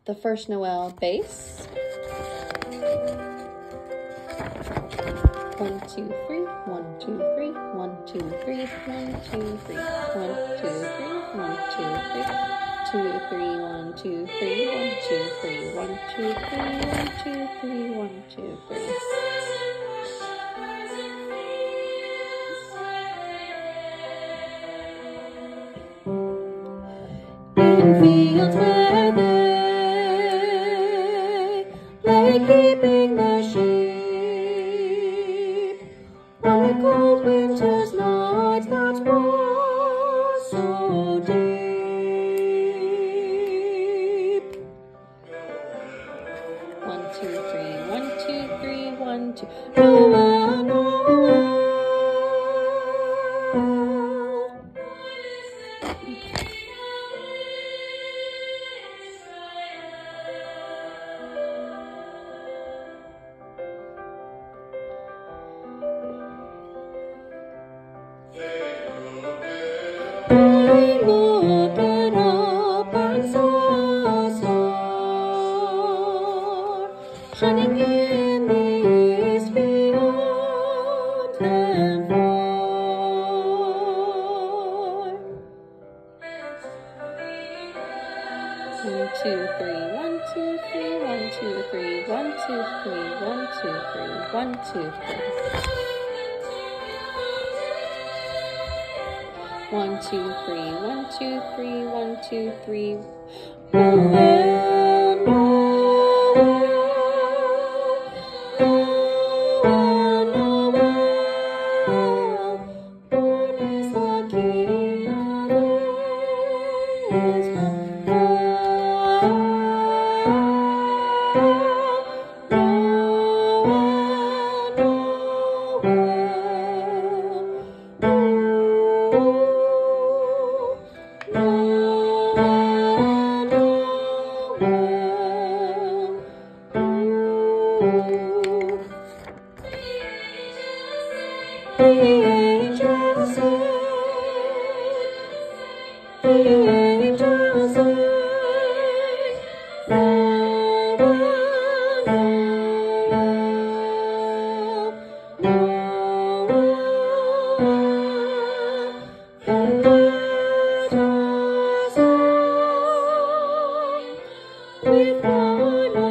the first Noel bass. 1, 2, 3, 1, 2, 3, 1, 2, 3, 1, 2, 3, 1, 2, 3, 1, 2, 3, 2, 3, 1, 2, 3, 1, 2, 3, 1, 2, 3, 1, 2, 3, 1, 2, 3. In fields where they lay keeping the sheep, on the cold winter's night that was so deep. 1, 2, 3, 1, 2, 3, 1, 2. Noel, Noel. 'They looked up and saw a star shining in the east beyond them far. 1, 2, 3, 1, 2, 3, 1, 2, 3, 1, 2, 3, 1, 2, 3, 1, 2, 3. 1, 2, 3, 1, 2, 3, 1, 2, 3. Noel, Noel, Noel, Noel. Born is the King of Israel. The angels sing, the angels sing, Noel, Noel, Noel. And let us sing with one